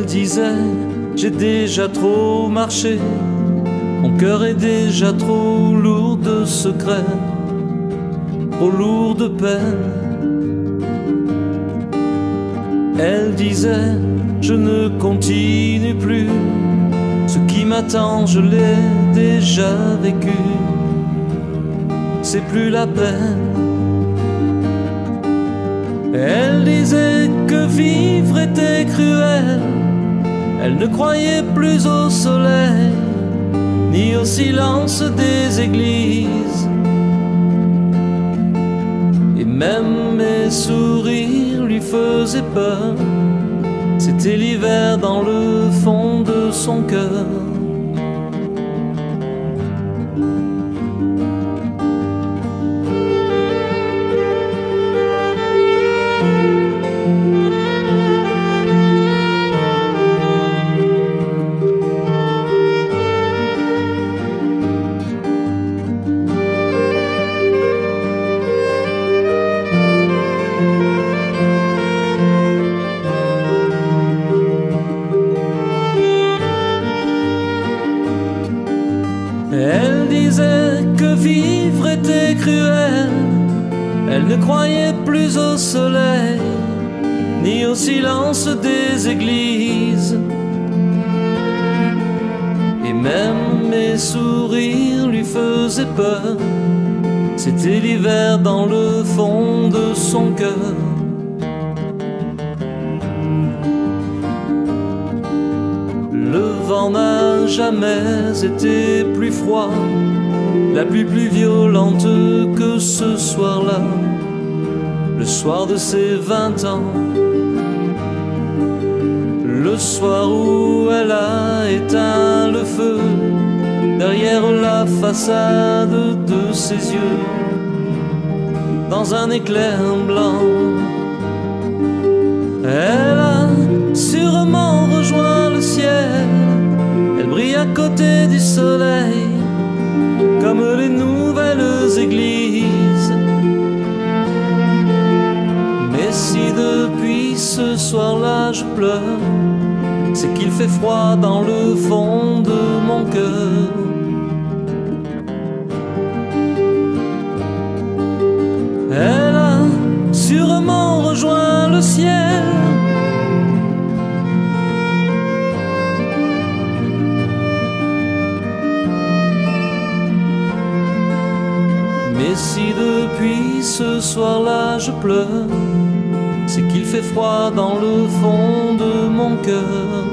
Elle disait, j'ai déjà trop marché, mon cœur est déjà trop lourd de secrets, trop lourd de peine. Elle disait, je ne continue plus, ce qui m'attend je l'ai déjà vécu, c'est plus la peine. Elle disait que vivre était cruel, elle ne croyait plus au soleil, ni au silence des églises. Et même mes sourires lui faisaient peur, c'était l'hiver dans le fond de son cœur. Elle disait que vivre était cruel, elle ne croyait plus au soleil, ni au silence des églises. Et même mes sourires lui faisaient peur, c'était l'hiver dans le fond de son cœur. Le vent n'a jamais été plus froid, la pluie plus violente que ce soir-là, le soir de ses 20 ans, le soir où elle a éteint le feu derrière la façade de ses yeux, dans un éclair blanc. Elle a sûrement rejoint le ciel, elle brille à côté du soleil, comme les nouvelles églises. Mais si depuis ce soir-là je pleure, c'est qu'il fait froid dans le fond de mon cœur. Elle a sûrement rejoint le ciel, mais si depuis ce soir-là je pleure, c'est qu'il fait froid dans le fond de mon cœur.